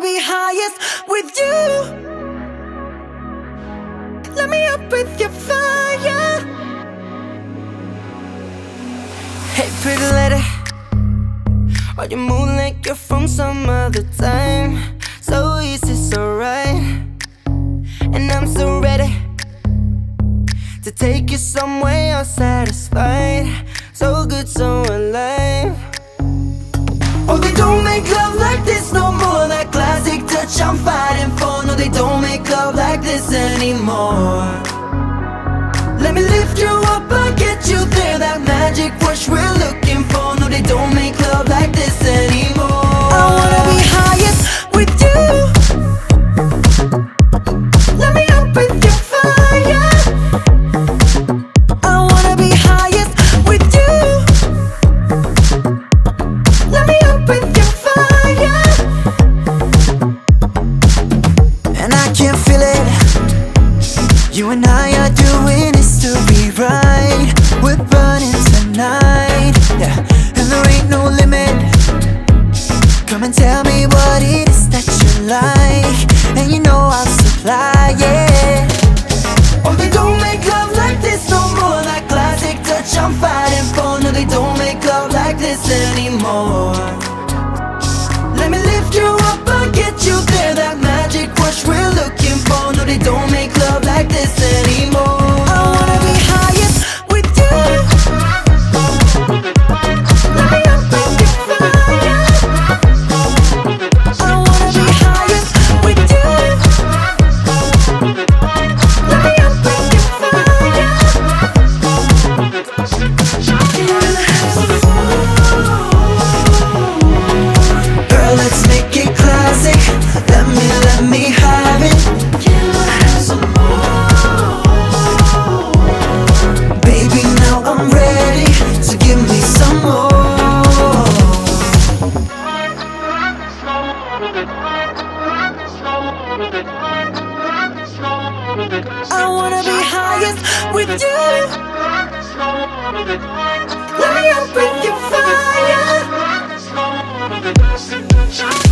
be highest with you. Let me up with your fire. Hey pretty lady, are you moving like you're from some other time? So easy, so right. And I'm so ready to take you somewhere you're satisfied. So good, so alive. Oh, they don't make love like this no more. That classic touch I'm fighting for. No, they don't make love like this anymore. Let me lift you up, I'll get you there. That magic rush we're looking for. No, they don't make love like this anymore. I wanna be highest with you. Let me up with your fire. I wanna be highest with you. Let me up with your fire. And I can feel it. You and I are doing history right. We're burning tonight, yeah. And there ain't no limit. Come and tell me what it is that you like, and you know I'll supply it. Oh, they don't make love like this no more. That classic touch I'm fighting for. No, they don't make love like this anymore. Let me lift you up, I'll get you there. That magic rush we're looking for. No, they don't make love like this anymore. I wanna be highest with you. Let me up with your fire. I wanna be highest with you. Let me up with your fire. Girl, let's make it classic. Let me have it. Can I have some more? Baby, now I'm ready, so give me some more. I wanna be highest with you. Let me up with your fire.